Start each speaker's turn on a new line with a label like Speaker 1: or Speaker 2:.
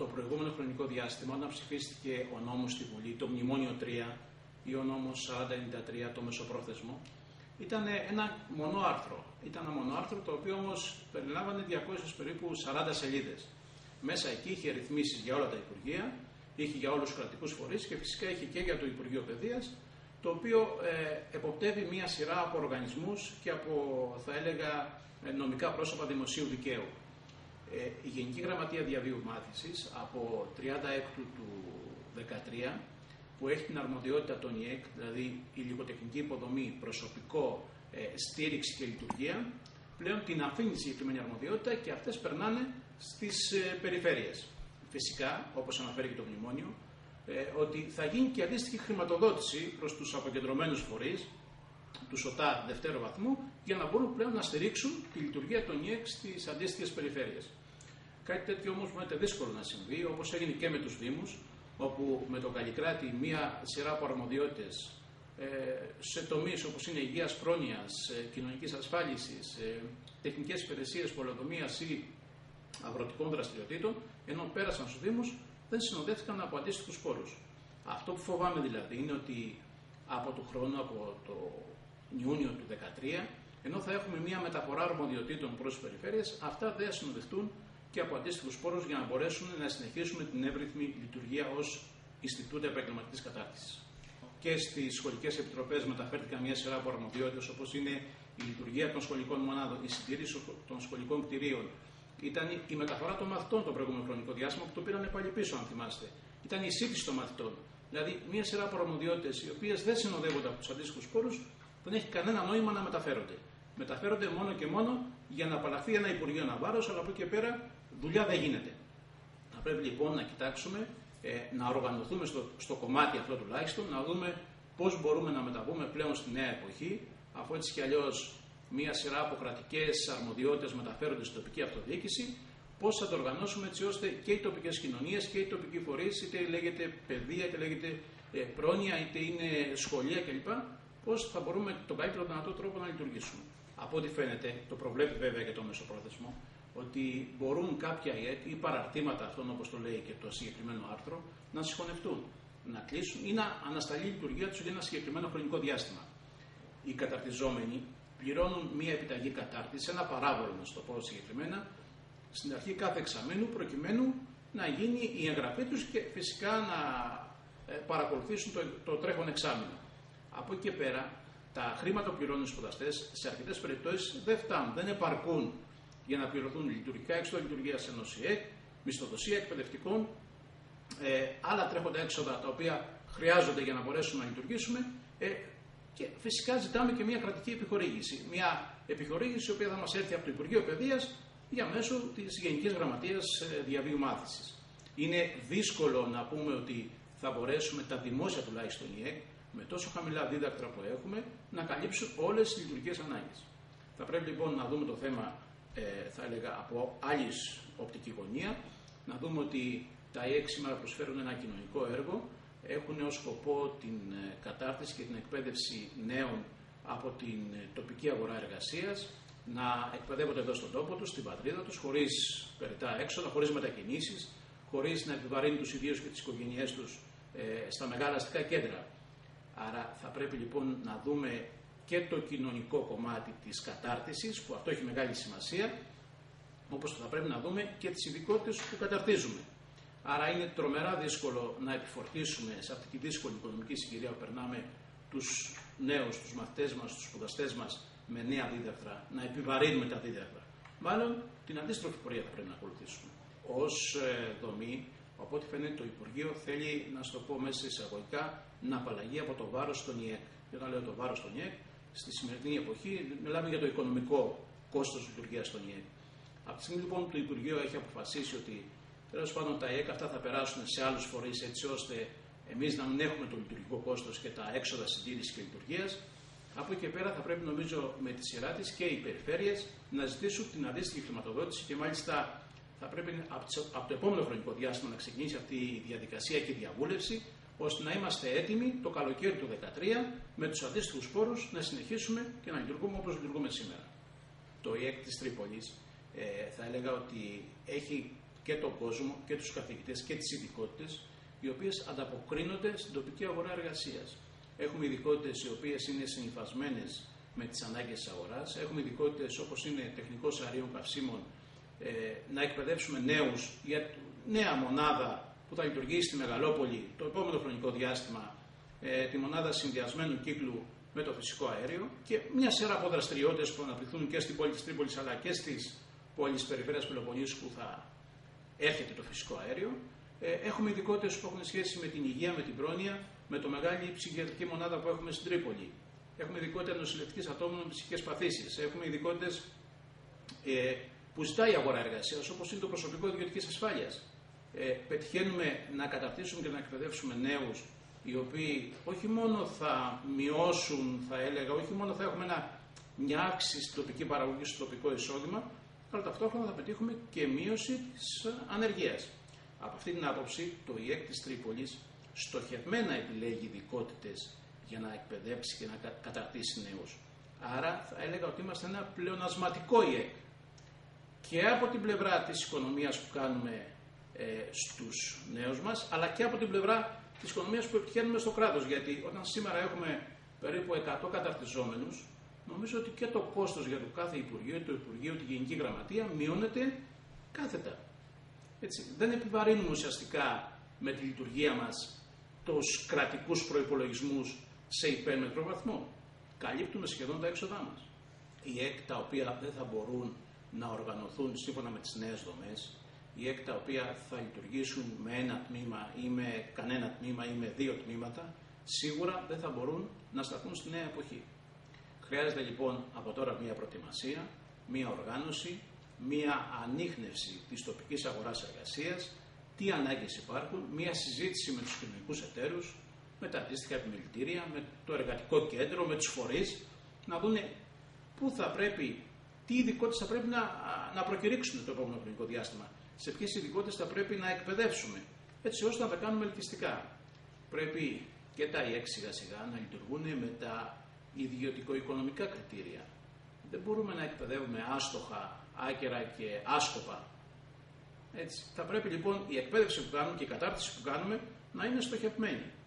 Speaker 1: το προηγούμενο χρονικό διάστημα, όταν ψηφίστηκε ο νόμος στη Βουλή, το Μνημόνιο 3 ή ο νόμος 4093, το μεσοπρόθεσμο, ήταν ένα μονοάρθρο. Ήταν ένα μονοάρθρο το οποίο όμως περιλάμβανε 200 περίπου 40 σελίδες. Μέσα εκεί είχε ρυθμίσεις για όλα τα υπουργεία, είχε για όλους τους κρατικούς φορείς και φυσικά είχε και για το Υπουργείο Παιδείας, το οποίο εποπτεύει μία σειρά από οργανισμούς και από, θα έλεγα, νομικά πρόσωπα δημοσίου δικαίου. Η Γενική Γραμματεία Διαβίου Μάθησης από 36 του 2013, που έχει την αρμοδιότητα των ΙΕΚ, δηλαδή υλικοτεχνική υποδομή, προσωπικό, στήριξη και λειτουργία, πλέον την αφήνει τη συγκεκριμένη αρμοδιότητα και αυτές περνάνε στις περιφέρειες. Φυσικά, όπως αναφέρει και το Μνημόνιο, ότι θα γίνει και αντίστοιχη χρηματοδότηση προς τους αποκεντρωμένους φορείς, του ΟΤΑ δευτέρου βαθμού, για να μπορούν πλέον να στηρίξουν τη λειτουργία των ΙΕΚ στις αντίστοιχες περιφέρειες. Κάτι τέτοιο όμως μου είναι δύσκολο να συμβεί, όπως έγινε και με τους Δήμους, όπου με το Καλλικράτη μία σειρά από αρμοδιότητες σε τομείς όπως είναι υγείας, πρόνοιας, κοινωνικής ασφάλισης, τεχνικές υπηρεσίες, πολεοδομίας ή αγροτικών δραστηριοτήτων, ενώ πέρασαν στους Δήμους, δεν συνοδεύτηκαν από αντίστοιχους πόρους. Αυτό που φοβάμαι δηλαδή είναι ότι από του χρόνου, από το Ιούνιο του 2013, ενώ θα έχουμε μία μεταφορά αρμοδιοτήτων προς τις περιφέρειες, αυτά δεν θα συνοδευτούν και από αντίστοιχους πόρους για να μπορέσουν να συνεχίσουμε την εύρυθμη λειτουργία ως Ινστιτούτο Επαγγελματικής Κατάρτισης. Και στις σχολικές επιτροπές μεταφέρθηκαν μια σειρά από αρμοδιότητες, όπως είναι η λειτουργία των σχολικών μονάδων, η συντήρηση των σχολικών κτηρίων. Ήταν η μεταφορά των μαθητών το προηγούμενο χρονικό διάστημα, που το πήραν πάλι πίσω, αν θυμάστε. Ήταν η σύντηση των μαθητών. Δηλαδή, μια σειρά από αρμοδιότητες, οι οποίες δεν συνοδεύονται από τους αντίστοιχους πόρους, δεν έχει κανένα νόημα να μεταφέρονται. Μεταφέρονται μόνο και μόνο για να απαλλαχθεί ένα Υπουργείο ένα βάρος, αλλά από εκεί και πέρα δουλειά δεν γίνεται. Θα πρέπει λοιπόν να κοιτάξουμε, να οργανωθούμε στο κομμάτι αυτό τουλάχιστον, να δούμε πώς μπορούμε να μεταβούμε πλέον στη νέα εποχή, αφού έτσι κι αλλιώς μία σειρά από κρατικές αρμοδιότητες μεταφέρονται στην τοπική αυτοδιοίκηση, πώς θα το οργανώσουμε έτσι ώστε και οι τοπικές κοινωνίες και οι τοπικοί φορείς, είτε λέγεται παιδεία, είτε λέγεται πρόνοια, είτε είναι σχολεία κλπ., πώς θα μπορούμε τον καλύτερο δυνατό τρόπο να λειτουργήσουμε. Από ό,τι φαίνεται, το προβλέπει βέβαια και το μεσοπρόθεσμο, ότι μπορούν κάποια ΙΕΚ ή παραρτήματα αυτών, όπως το λέει και το συγκεκριμένο άρθρο, να συγχωνευτούν, να κλείσουν ή να ανασταλεί η λειτουργία τους για ένα συγκεκριμένο χρονικό διάστημα. Οι καταρτιζόμενοι πληρώνουν μία επιταγή κατάρτιση, ένα παράβολο, να το πω συγκεκριμένα, στην αρχή κάθε εξαμήνου, προκειμένου να γίνει η εγγραφή τους και φυσικά να παρακολουθήσουν το τρέχον εξάμηνο. Από εκεί και πέρα, τα χρήματα που πληρώνουν οι σπουδαστές σε αρκετές περιπτώσεις δεν φτάνουν, δεν επαρκούν για να πληρωθούν λειτουργικά έξοδα λειτουργίας ενός ΙΕΚ, μισθοδοσία εκπαιδευτικών, άλλα τρέχοντα έξοδα τα οποία χρειάζονται για να μπορέσουμε να λειτουργήσουμε και φυσικά ζητάμε και μια κρατική επιχορήγηση. Μια επιχορήγηση η οποία θα μας έρθει από το Υπουργείο Παιδείας για μέσω της Γενικής Γραμματείας Διαβίου Μάθησης. Είναι δύσκολο να πούμε ότι θα μπορέσουμε τα δημόσια τουλάχιστον ΙΕΚ με τόσο χαμηλά δίδακτρα που έχουμε να καλύψουν όλες τις λειτουργικές ανάγκες. Θα πρέπει λοιπόν να δούμε το θέμα, θα έλεγα, από άλλη οπτική γωνία, να δούμε ότι τα ΙΕΚ σήμερα προσφέρουν ένα κοινωνικό έργο, έχουν ως σκοπό την κατάρτιση και την εκπαίδευση νέων από την τοπική αγορά εργασίας, να εκπαιδεύονται εδώ στον τόπο τους, στην πατρίδα τους, χωρίς περιττά έξοδα, χωρίς μετακινήσεις, χωρίς να επιβαρύνουν τους ιδίους και τις οικογένειές τους στα μεγάλα αστικά κέντρα. Άρα θα πρέπει λοιπόν να δούμε και το κοινωνικό κομμάτι της κατάρτισης, που αυτό έχει μεγάλη σημασία, όπως θα πρέπει να δούμε και τις ειδικότητες που καταρτίζουμε. Άρα είναι τρομερά δύσκολο να επιφορτήσουμε σε αυτή τη δύσκολη οικονομική συγκυρία που περνάμε τους νέους, τους μαθητές μας, τους σπουδαστές μας με νέα δίδακτρα, να επιβαρύνουμε τα δίδακτρα. Μάλλον την αντίστροφη πορεία θα πρέπει να ακολουθήσουμε. Ως δομή, οπότε φαίνεται το Υπουργείο θέλει, να σου το πω μέσα εισαγωγικά, να απαλλαγεί από το βάρος των ΙΕΚ. Και όταν λέω το βάρος των ΙΕΚ, στη σημερινή εποχή μιλάμε για το οικονομικό κόστος λειτουργίας των ΙΕΚ. Από τη στιγμή λοιπόν που το Υπουργείο έχει αποφασίσει ότι τέλος πάντων τα ΙΕΚ αυτά θα περάσουν σε άλλους φορείς, έτσι ώστε εμείς να μην έχουμε το λειτουργικό κόστος και τα έξοδα συντήρησης και λειτουργίας, από εκεί και πέρα θα πρέπει νομίζω με τη σειρά της και οι περιφέρειες να ζητήσουν την αντίστοιχη χρηματοδότηση και μάλιστα θα πρέπει από το επόμενο χρονικό διάστημα να ξεκινήσει αυτή η διαδικασία και η διαβούλευση, ώστε να είμαστε έτοιμοι το καλοκαίρι του 2013 με τους αντίστοιχους πόρους να συνεχίσουμε και να λειτουργούμε όπως λειτουργούμε σήμερα. Το ΙΕΚ της Τρίπολης θα έλεγα ότι έχει και τον κόσμο και τους καθηγητές και τις ειδικότητες, οι οποίες ανταποκρίνονται στην τοπική αγορά εργασίας. Έχουμε ειδικότητες οι οποίες είναι συνυφασμένες με τις ανάγκες της αγοράς. Έχουμε ειδικότητες όπως είναι τεχνικός αερίων καυσίμων, να εκπαιδεύσουμε νέους για νέα μονάδα που θα λειτουργήσει στη Μεγαλόπολη το επόμενο χρονικό διάστημα, τη μονάδα συνδυασμένου κύκλου με το φυσικό αέριο, και μια σειρά από δραστηριότητες που αναπτυχθούν και στην πόλη της Τρίπολης αλλά και στις πόλεις της περιφέρειας Πελοποννήσου που θα έρχεται το φυσικό αέριο. Έχουμε ειδικότητες που έχουν σχέση με την υγεία, με την πρόνοια, με το μεγάλη ψυχιατρική μονάδα που έχουμε στην Τρίπολη. Έχουμε ειδικότητα νοσηλευτικής ατόμων με ψυχικές παθήσεις. Έχουμε ειδικότητες που ζητάει η αγορά εργασίας, όπως είναι το προσωπικό ιδιωτικής ασφάλειας. Πετυχαίνουμε να καταρτήσουμε και να εκπαιδεύσουμε νέους οι οποίοι όχι μόνο θα μειώσουν, θα έλεγα, όχι μόνο θα έχουμε μια αύξηση στην τοπική παραγωγή, στο τοπικό εισόδημα, αλλά ταυτόχρονα θα πετύχουμε και μείωση της ανεργίας. Από αυτή την άποψη, το ΙΕΚ της Τρίπολης στοχευμένα επιλέγει ειδικότητες για να εκπαιδεύσει και να καταρτήσει νέους. Άρα θα έλεγα ότι είμαστε ένα πλεονασματικό ΙΕΚ. Και από την πλευρά της οικονομίας που κάνουμε στους νέους μας, αλλά και από την πλευρά της οικονομίας που επιτυχαίνουμε στο κράτος. Γιατί όταν σήμερα έχουμε περίπου 100 καταρτιζόμενους, νομίζω ότι και το κόστος για το κάθε Υπουργείο, το Υπουργείο, τη Γενική Γραμματεία μειώνεται κάθετα. Έτσι, δεν επιβαρύνουμε ουσιαστικά με τη λειτουργία μας τους κρατικούς προϋπολογισμούς σε υπέρμετρο βαθμό. Καλύπτουμε σχεδόν τα έξοδά μας. Οι ΕΚ τα οποία δεν θα μπορούν να οργανωθούν σύμφωνα με τις νέες δομές, οι ΕΚ τα οποία θα λειτουργήσουν με ένα τμήμα ή με κανένα τμήμα ή με δύο τμήματα, σίγουρα δεν θα μπορούν να σταθούν στη νέα εποχή. Χρειάζεται λοιπόν από τώρα μια προετοιμασία, μια οργάνωση, μια ανίχνευση της τοπικής αγοράς εργασίας, τι ανάγκες υπάρχουν, μια συζήτηση με τους κοινωνικούς εταίρους, με τα αντίστοιχα επιμελητήρια, με το εργατικό κέντρο, με τους φορείς, να δούνε πού θα πρέπει, τι ειδικότητες θα πρέπει να προκηρύξουν το επόμενο χρονικό διάστημα, σε ποιες ειδικότητες θα πρέπει να εκπαιδεύσουμε, έτσι ώστε να τα κάνουμε ελκυστικά. Πρέπει και τα ΙΕΚ σιγά σιγά να λειτουργούν με τα ιδιωτικο-οικονομικά κριτήρια. Δεν μπορούμε να εκπαιδεύουμε άστοχα, άκερα και άσκοπα. Έτσι. Θα πρέπει λοιπόν η εκπαίδευση που κάνουμε και η κατάρτιση που κάνουμε να είναι στοχευμένη.